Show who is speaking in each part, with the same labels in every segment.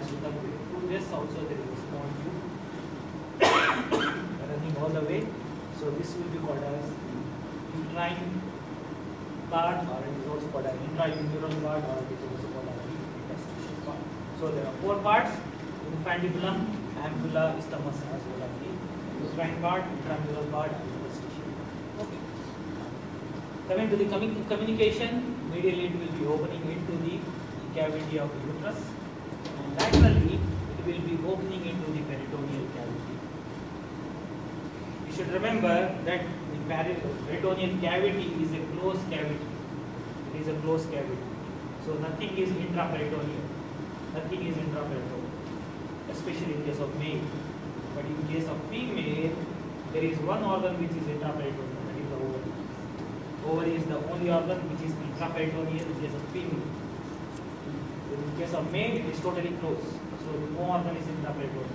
Speaker 1: has to come through this. Also there is a small tube running all the way. So this will be called as uterine part, or it is also called as intrauterine part, or it is also called as the interstitial part. So there are 4 parts: infundibulum, ampulla, isthmus, as well as the uterine part, intramural part, and interstitial. Okay. Coming to the communication, medially it will be opening into the cavity of the uterus, and laterally it will be opening into the peritoneal cavity. You should remember that the peritoneal cavity is a closed cavity. It is a closed cavity. So nothing is intraperitoneal. Nothing is intraperitoneal, especially in case of male. But in case of female, there is one organ which is intraperitoneal, that is the ovary. Ovary is the only organ which is intraperitoneal in case of female. In case of male, it is totally closed. So no organ is intraperitoneal.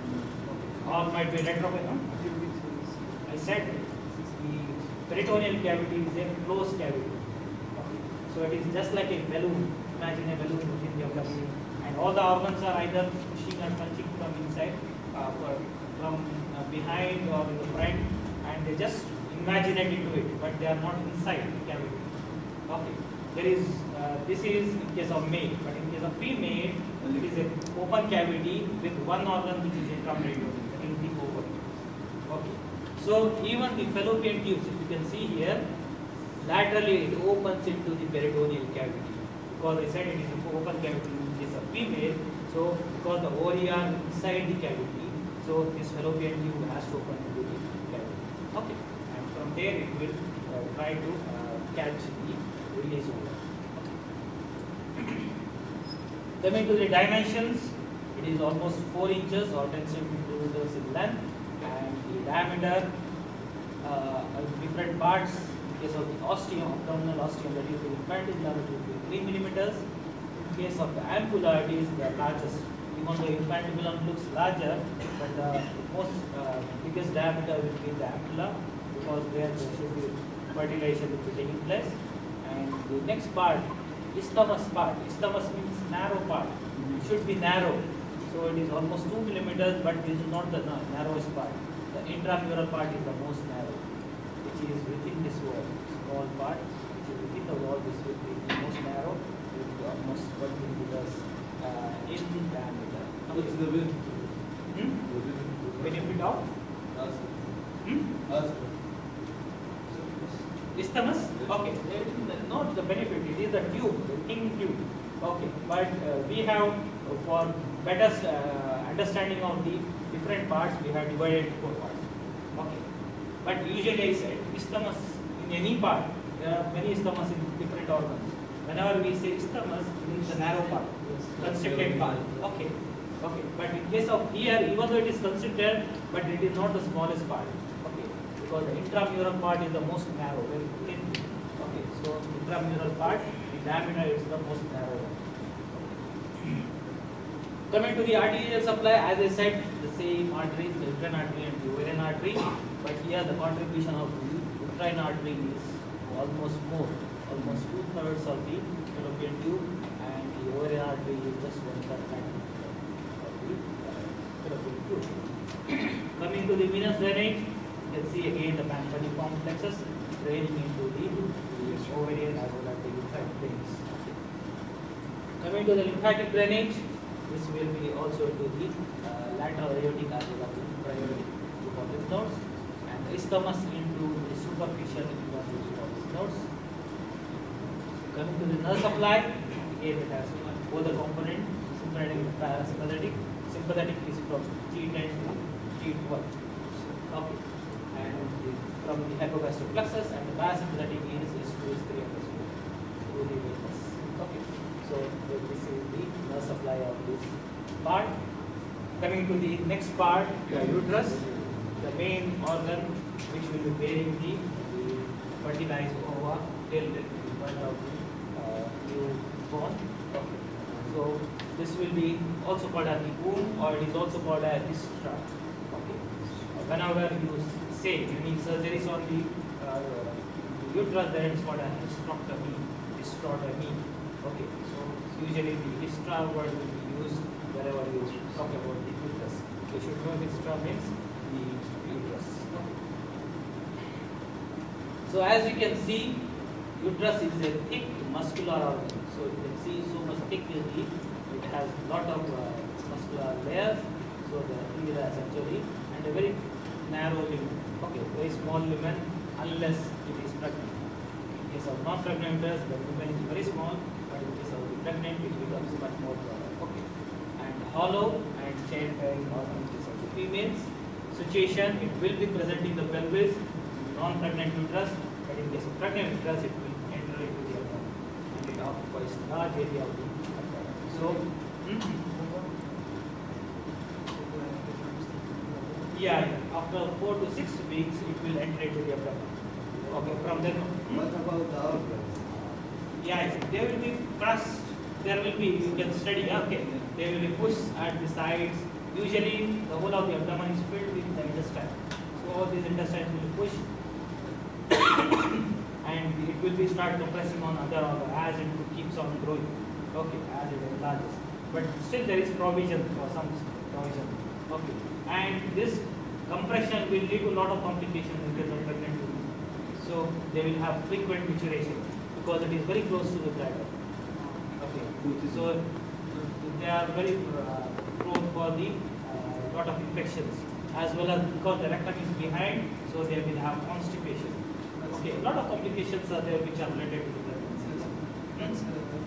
Speaker 1: Or might be retroperitoneal. I said the peritoneal cavity is a closed cavity. So it is just like a balloon. Imagine a balloon within the abdomen, and all the organs are either pushing or punching from inside, from behind or in the front, and they just imagine it into it, but they are not inside the cavity. Okay. There is this is in case of male, but in case of female, it is an open cavity with one organ which is intraperitoneal, that is the ovary. Okay. So even the fallopian tubes, if you can see here, laterally it opens into the peritoneal cavity, because I said it is an open cavity in case of female. So because the ovary are inside the cavity, so this fallopian tube has to open into the cavity. Okay. And from there it will try to catch the release over. Okay. Coming to the dimensions, it is almost 4 inches or 10 centimeters in length, and the diameter of different parts. In case of the ostium, abdominal ostium, that is the infundibulum, it will be 3 millimeters. In case of the ampulla, it is the largest. Even though infundibulum looks larger, but the most biggest diameter will be the ampulla, because there should be fertilization will be taking place. And the next part, isthmus part. Isthmus means narrow part. It should be narrow. So it is almost 2 millimeters, but this is not the narrowest part. The intramural part is the most narrow, which is within this wall. Small part, which is within the wall, this will be the most narrow. It will be almost 1 millimeters in diameter.
Speaker 2: What is the benefit?
Speaker 1: Benefit of? Isthmus? Okay. Not the benefit, it is the tube, the thin tube. Okay. But we have, for better understanding of the different parts, we have divided into 4 parts. Okay. But usually I said isthmus in any part, there are many isthmus in different organs. Whenever we say isthmus, it means the narrow part, constricted part. Okay. Okay. But in case of here, even though it is constricted, but it is not the smallest part. Okay. Because the intramural part is the most narrow, very thin. Okay. So intramural part, the diameter is the most narrow. Coming to the arterial supply, as I said, the same arteries, the uterine artery and the ovarian artery, but here the contribution of the uterine artery is almost more, almost 2/3 of the fallopian tube, and the ovarian artery is just 1/3 of the fallopian tube. Coming to the venous drainage, you can see again the paniform plexus draining into the ovarian as well as the uterine planes. Coming to the lymphatic drainage, this will be also to the lateral aortic as well as the intra-aortic group of lymph nodes, and the isthmus into the superficial group of lymph nodes. Coming to the nerve supply, again it has both the component, sympathetic and parasympathetic. Sympathetic is from T10 to T12. Okay. And from the hypogastric plexus, and the parasympathetic is S2, S3, and S4 through the venous. Okay. So this is the nerve supply of this part. Coming to the next part, the uterus, the main organ which will be bearing the fertilized ova till the point of newborn. Okay. So this will be also called as the womb, or it is also called as hysterectomy. Okay. Whenever you say any surgeries on the uterus, then it's called as hysterectomy. Hysterectomy. Okay. So usually the hysterectomy word will be used wherever you talk about the uterus. You should know this term means the uterus. Okay. So as you can see, uterus is a thick muscular organ. So you can see so much thick is the, it has lot of muscular layers. So the area is actually and a very narrow lumen. Okay, very small lumen unless it is pregnant. In case of non-pregnant uterus, the lumen is very small, but in case of the pregnant, it becomes much more broader. Okay, and hollow and chain-bearing organ in case of the females. Situation, it will be present in the pelvis, non-pregnant uterus, but in case of pregnant uterus, it will enter into the abdomen and it occupies large area of the abdomen. So, yeah, after 4 to 6 weeks, it will enter into the abdomen. Okay, from then.
Speaker 2: What about the organs?
Speaker 1: Yeah, they will be crushed. There will be, you can study, okay. They will be pushed at the sides. Usually, the whole of the abdomen is filled with the intestine. So, all these intestines will be pushed and it will be start compressing on other organ as it keeps on growing. Okay, as it enlarges. But still, there is provision for some provision. Okay, and this compression will lead to a lot of complications in case of pregnant women. So, they will have frequent maturation because it is very close to the bladder. Okay, so they are very prone for the lot of infections as well as because the rectum is behind, so they will have constipation. Okay, a lot of complications are there which are related to the pregnancy.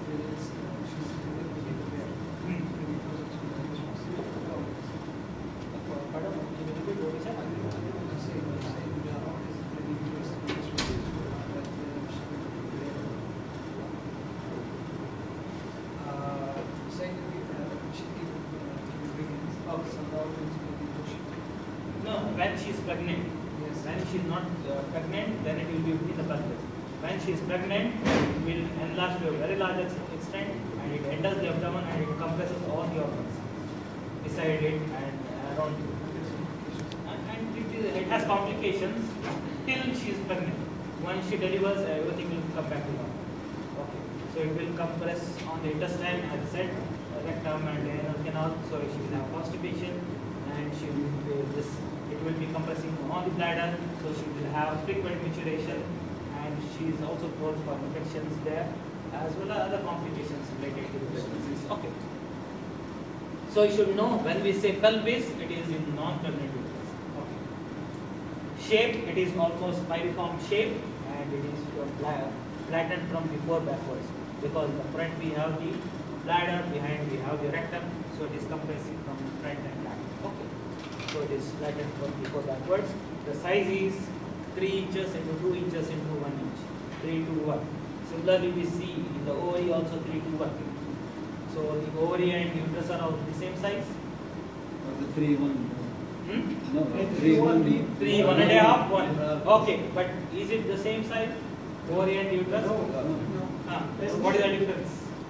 Speaker 1: No, when she is pregnant. Yes. When she is not pregnant, then it will be in the pelvis. When she is pregnant, it will enlarge to a very large extent and it enters the abdomen and it compresses all the organs beside it and around it. And it has complications till she is pregnant. Once she delivers, everything will come back to normal. Okay. So it will compress on the intestine, as I said, rectum and anal canal. So she will have constipation and she will be it will be compressing on the bladder. So she will have frequent maturation and she is also prone for infections there as well as other complications related to the pregnancies. Okay. So you should know when we say pelvis, it is in non-pregnant uterus. Okay. Shape, it is almost piriform shape and it is flattened from before backwards because in the front we have the bladder, behind we have the rectum, so it is compressing from front and back. Okay. So it is flattened from before backwards. The size is 3 inches into 2 inches into 1 inch. 3 to 1. Similarly, we see in the ovary also 3 to 1. So the ovary and uterus are of the same size.
Speaker 2: The 3, 1. No,
Speaker 1: 3, 1. 3, 1 and a half, 1. Okay, but is it the same size? Ovary and uterus?
Speaker 2: No.
Speaker 1: What is the difference?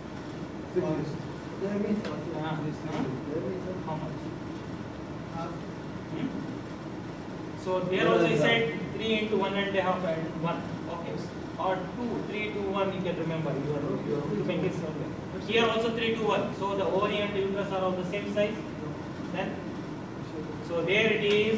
Speaker 1: How much? So there also he said 3 into 1 and a half and 1. Okay. Or 2, 3 to 1 you can remember. You are making it somewhere. Here also 3 to 1. So the ovary and uterus are of the same size. Then so there it is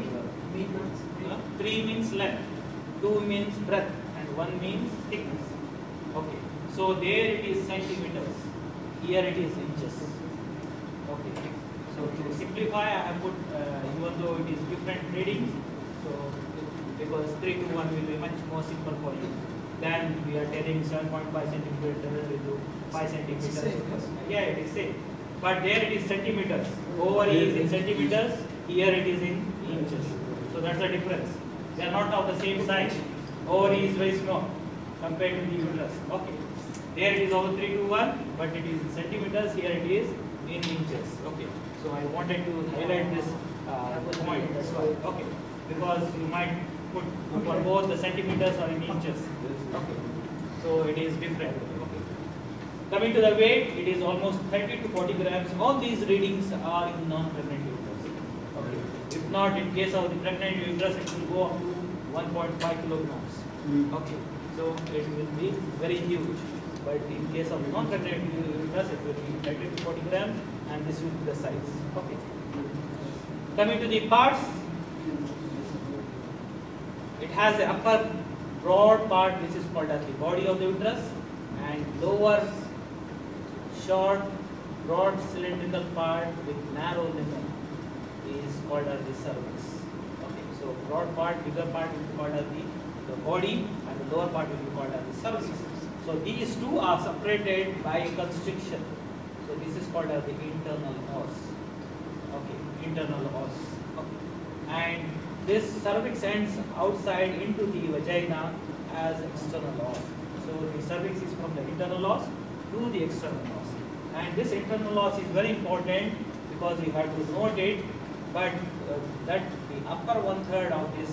Speaker 1: 3 means length, 2 means breadth and 1 means thickness. Okay. So there it is centimeters. Here it is inches. Okay. So to simplify, I have put even though it is different readings, so because 3 to 1 will be much more simple for you. Then we are telling 7.5 centimeters into 5 centimeters. Yeah, it is same. But there it is centimeters. Ovary is in centimeters. Here it is in inches. So that's the difference. They are not of the same size. Ovary is very small compared to the uterus. Okay. There it is over 3 to 1, but it is in centimeters. Here it is in inches. Okay. So I wanted to highlight this point. That's why. Okay. Because you might put for both the centimeters or in inches. Okay. So it is different. Okay. Coming to the weight, it is almost 30 to 40 grams. All these readings are in non-pregnant uterus. Okay. If not, in case of the pregnant uterus, it will go up to 1.5 kilograms. Okay. So it will be very huge. But in case of non-pregnant uterus, it will be 30 to 40 grams. and this will be the size. Okay. Coming to the parts, it has the upper broad part which is called as the body of the uterus, and lower short broad cylindrical part with narrow lumen is called as the cervix. Okay, so broad part, bigger part will be called as the body, and the lower part will be called as the cervix. So these two are separated by constriction. So this is called as the internal os. Okay, internal os. Okay. And this cervix ends outside into the vagina as external os. So the cervix is from the internal os to the external os. And this internal os is very important because you have to note it, but that the upper 1/3 of this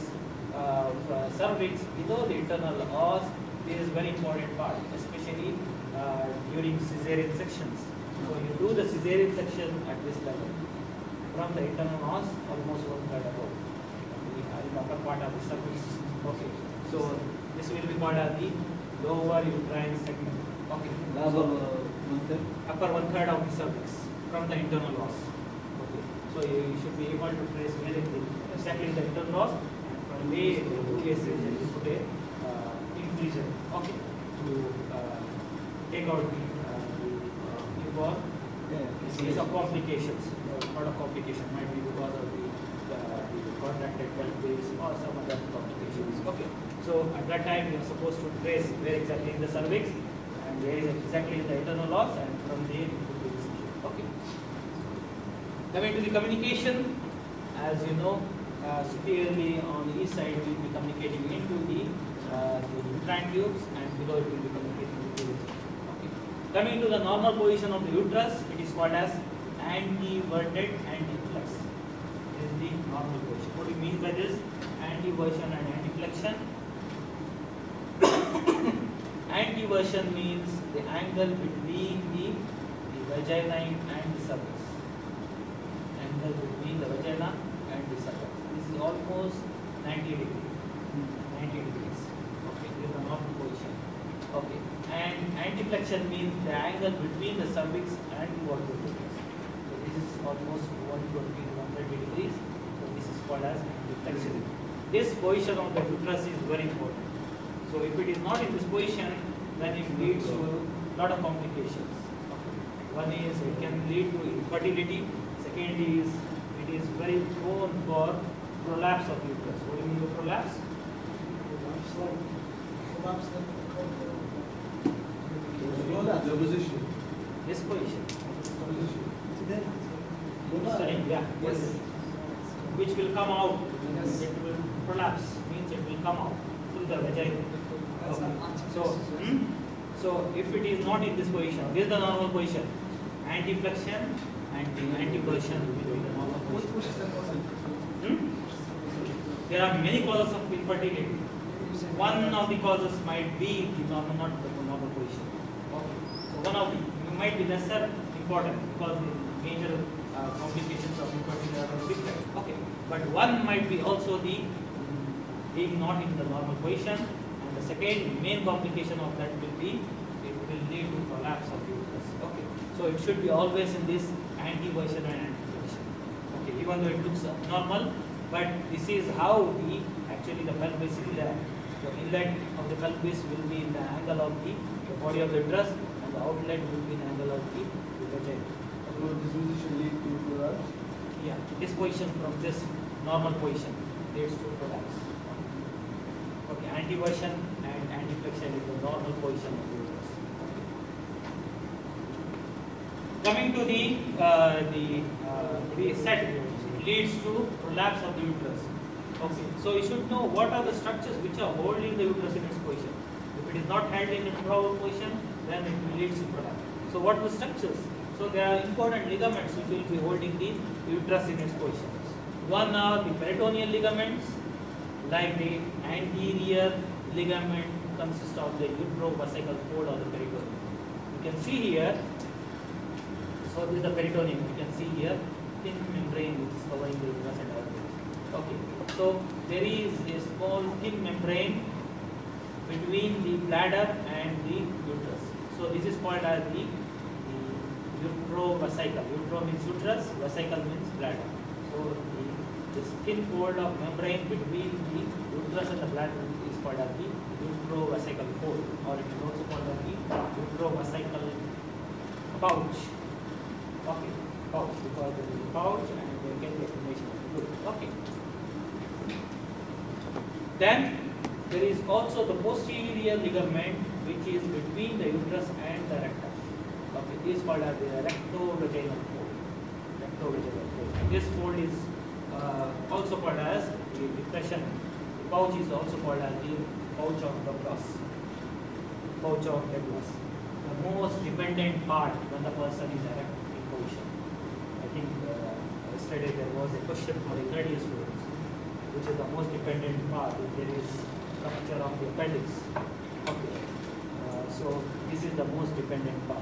Speaker 1: cervix below the internal os is very important part, especially during cesarean sections. So you do the cesarean section at this level, from the internal os almost 1/3 above, the upper part of the cervix. Okay, so this will be called as the lower uterine segment. Okay, so upper 1/3 of the cervix from the internal os. Okay, so you should be able to trace where it is exactly the internal os, and from there the 2 cases you put a incision. Okay, to take out the newborn. Case of complications, a lot of complication might be because of the contracted pelvis or some other complications. Okay, so at that time you are supposed to trace where exactly in the cervix, and where is exactly in the internal os, and from there you put the incision. Okay. Coming to the communication, as you know, superiorly on the east side we will be communicating into the uterine tubes, and below it will be communicating with the vagina. Okay. Coming to the normal position of the uterus, it is called as anteverted anteflex. This is the normal position. What do you mean by this? Anteversion and anteflexion. Anteversion means the angle between the vagina and the cervix. Angle between the vagina and the cervix. This is almost 90 degrees. 90 degrees. Okay, this is the normal position. Okay, and anteflexion means the angle between the cervix and the vertebral. So this is almost 120 to 130 degrees. So this is called as anteflexion. This position of the uterus is very important. So if it is not in this position, then it leads to a lot of complications. Okay. One is it can lead to infertility. Second is it is very prone for prolapse of the uterus. What do you mean by prolapse?
Speaker 2: The position.
Speaker 1: This position. Yeah. Yes. Which will come out.
Speaker 2: Yes.
Speaker 1: It will prolapse. Means it will come out through the vagina. Okay. So if it is not in this position, this is the normal position. Anteflexion and anteversion will be the normal position. There are many causes of infertility. One of the causes might be the normal, not the normal position. Okay. So one of the might be lesser important because the major complications of infertility are different. Okay. But one might be also the being not in the normal position. The second main complication of that will be it will lead to prolapse of the uterus. Okay, so it should be always in this anteversion and anteflexion. Okay, even though it looks normal, but this is how the actually the pelvis is there. The inlet of the pelvis will be in the angle of the body of the uterus, and the outlet will be in the angle of the vagina.
Speaker 2: So this position lead to prolapse?
Speaker 1: Yeah, this position from this normal position leads to prolapse. Okay, anteversion and anteflexion is the normal position of the uterus. Coming to the set leads to prolapse of the uterus. Okay, so you should know what are the structures which are holding the uterus in its position. If it is not held in its proper position, then it will lead to prolapse. So what are the structures? So there are important ligaments which will be holding the uterus in its position. One are the peritoneal ligaments, like the anterior ligament consists of the uterovesical fold of the peritoneum. You can see here, so this is the peritoneum. You can see here thin membrane which is covering the uterus and ovaries. Okay, so there is a small thin membrane between the bladder and the uterus. So this is called as the utrovesical. Utro means uterus, vesicle means bladder. So the thin fold of membrane between the uterus and the bladder is called as the utrovesical fold, or it is also called as the utrovesical pouch. Okay, pouch, because there is a pouch and there can be accumulation of fluid. Okay. Then there is also the posterior ligament which is between the uterus and the rectum. Okay, this is called as the rectovaginal fold. Rectovaginal fold. This fold is also called as the depression. The pouch is also called as the pouch of Douglas. Pouch of Douglas. The most dependent part when the person is erect in position. I think yesterday there was a question for the 30 years students, which is the most dependent part if there is rupture of the appendix. Okay. So this is the most dependent part.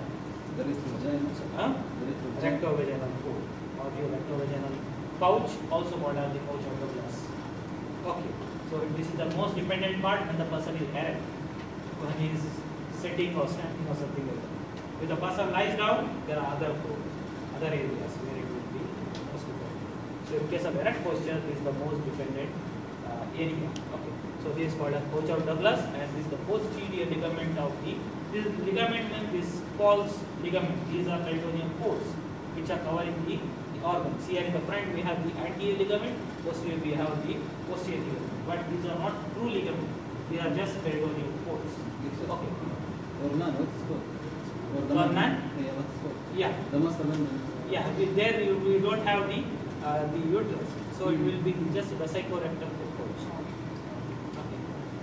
Speaker 1: Rectovaginal fold or the rectovaginal pouch, also called as the pouch of Douglas. Okay. So this is the most dependent part when the person is erect, when he is sitting or standing or something like that. If the person lies down, there are other areas where it will be most dependent. So in case of erect posture, this is the most dependent area. Okay. So this is called as pouch of Douglas, and this is the posterior ligament of the. This ligament and this false ligament. These are peritoneal folds which are covering the organs. Here in the front we have the anterior ligament, posterior we have the posterior ligament. But these are not true ligament. These are just peritoneal folds. Okay.
Speaker 2: Ornan, what's it called?
Speaker 1: Ornan?
Speaker 2: Yeah, what's it called?
Speaker 1: Yeah.
Speaker 2: The muscle membrane.
Speaker 1: Yeah. There we don't have the uterus, so it will be just the vesicorectal fold. Okay.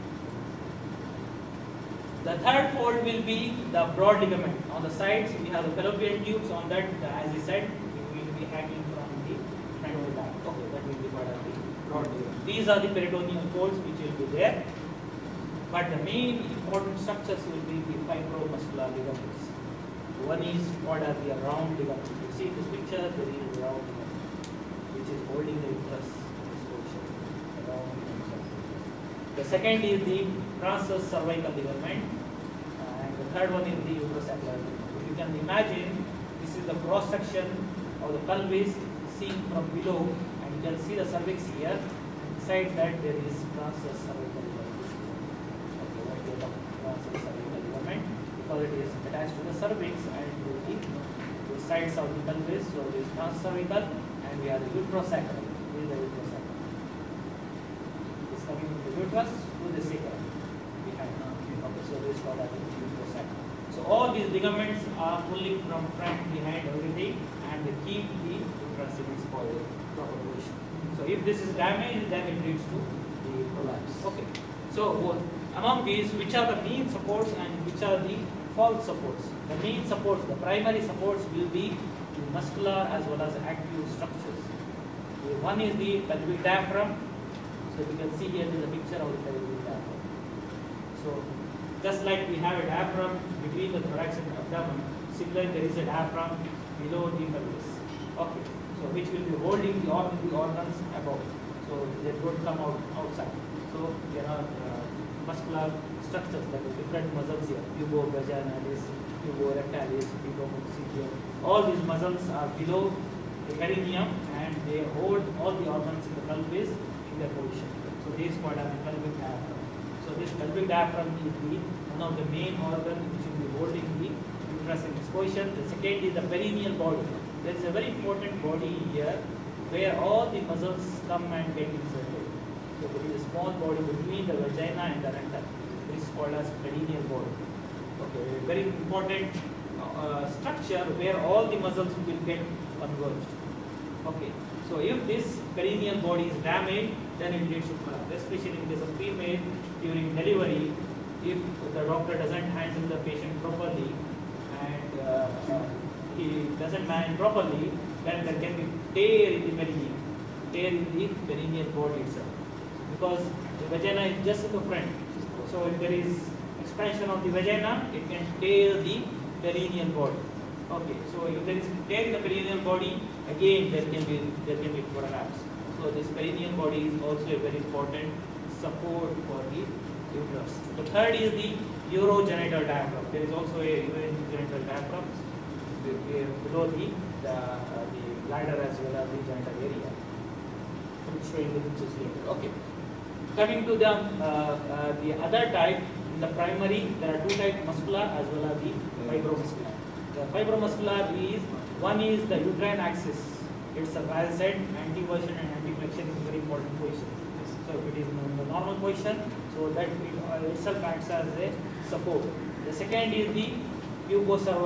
Speaker 1: The third fold will be the broad ligament. On the sides we have the fallopian tubes. On that, as I said, it will be hanging from the front to the back. Okay, that will be part of the broad ligament. These are the peritoneal folds which will be there. But the main important structures will be the fibromuscular ligaments. One is called as the round ligament. You see in this picture, there is a round ligament which is holding the uterus in this position. The second is the transverse cervical ligament, and the third one is the uterosacral ligament. If you can imagine, this is the cross section of the pelvis seen from below, and you can see the cervix here. Beside that, there is transverse cervical ligament. Because it is attached to the cervix and to the sides of the pelvis. So this is transcervical, and we have the uterosacral. This is the uterosacral. It is coming from the uterus to the sacrum behind. Okay, so this is called as the uterosacral. So all these ligaments are pulling from front, behind, everything, and they keep the uterus in its proper position. So if this is damaged, then it leads to the prolapse. Okay. So among these, which are the main supports and which are the false supports? The main supports, the primary supports will be the muscular as well as active structures. One is the pelvic diaphragm. So you can see here there is a picture of the pelvic diaphragm. So just like we have a diaphragm between the thorax and the abdomen, similarly there is a diaphragm below the pelvis. Okay. So which will be holding the organs above. So they don't come outside. So there are muscular structures like different muscles here, pubovaginalis, puborectalis, pubomucosium. All these muscles are below the perineum and they hold all the organs in the pelvis in their position. So this is called as the pelvic diaphragm. So this pelvic diaphragm is one of the main organs which will be holding the uterus in its position. The second is the perineal body. There is a very important body here where all the muscles come and get inserted. So there is a small body between the vagina and the rectum. This is called as perineal body. Okay, very important structure where all the muscles will get converged. Okay, so if this perineal body is damaged, then it leads to collapse. Especially in case of female during delivery, if the doctor doesn't handle the patient properly and he doesn't manage properly, then there can be tear in the perineum, tear in the perineal body itself. Because the vagina is just in the front. So if there is expansion of the vagina, it can tear the perineal body. Okay, so if there is tear in the perineal body, again there can be prolapse. So this perineal body is also a very important support for the uterus. The third is the urogenital diaphragm. There is also a urogenital diaphragm. below the bladder as well as the genital area. Showing the pictures later. Okay. Coming to the other type, in the primary there are two types, muscular as well as the fibromuscular. The fibromuscular is, one is the uterine axis. It's as I said, anteversion and anteflexion is a very important position. So if it is in the normal position, so that it itself acts as a support. The second is the pubocervical